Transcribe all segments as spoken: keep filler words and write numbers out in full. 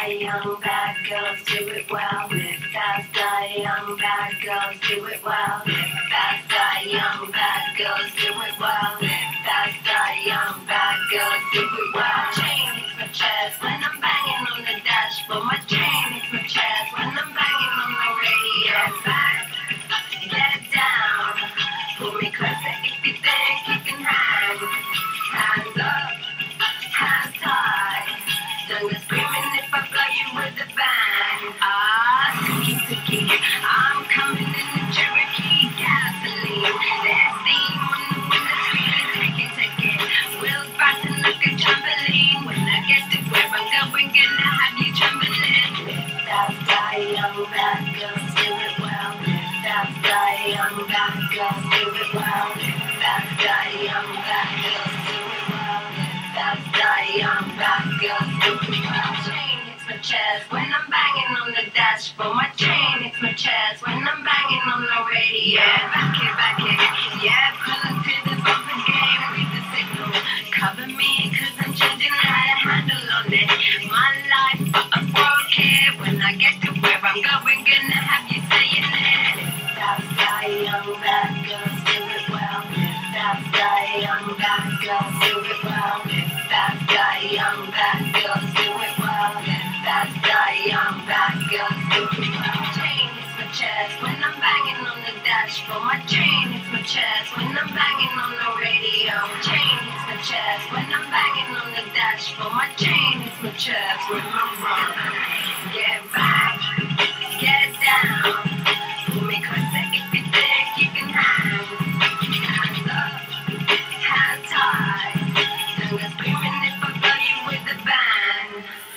die young, bad girls do it well. Live fast, die young, bad girls do it well. Live fast, die young, bad girls do it well. Live fast, die young, bad girls do it well. Chain hits my chest when I'm banging on the dashboard. My chain hits my chest when I'm banging on the radio. Back, get down, pull me closer if you think you can hang. Hands up, hands high. Don't go screaming if I blow you with a bang. Ah, sticky, sticky. I'm coming in the Cherokee gasoline. There's steam on the window screen. Take it, take it. Wheels bouncing like a trampoline. When I get to where I'm going, gonna have you trembling. That's die young, bad girls do it well. That's die young, bad girls do it well. That's die young, bad girls do it well. That's die young, bad girls do it well. Chain hits my chest when I'm banging on the dashboard. My chain hits my chest when I'm banging on the radio. Back it, back it, yeah, pull up to the bumper game. Read the signal, cover me, cause I'm changing how to handle on it. My life, but I won't care. When I get to where I'm going, gonna have you saying it. That's die young, bad girls do it well. That's die young, bad girls do it well. That's die young, bad girls do it well. That's die young, bad girls do it well. Chain hits my chest when I'm banging on the dashboard. My chain hits my chest when I'm banging on the radio. Chain hits my chest when I'm banging on the dashboard. My chain hits my chest when I'm running. Get back, get down. Pull me closer if you think you can hang. Hands up, hands high. Don't go screaming if I blow you with a bang.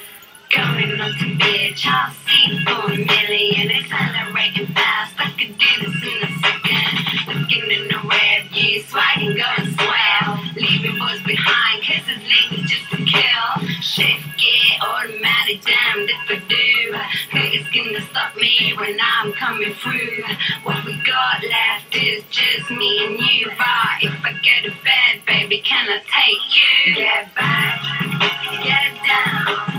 Going on to bitch, I'll see for a million. Accelerating fast, I could do this in a second. Looking in the rear view, swagging, going swell. Leaving boys behind, kisses leaving just to kill. Shift gear, automatic, damned if I do. Who is gonna stop me when I'm coming through? What we got left is just me and you. But if I go to bed, baby, can I take you? Get back, get down.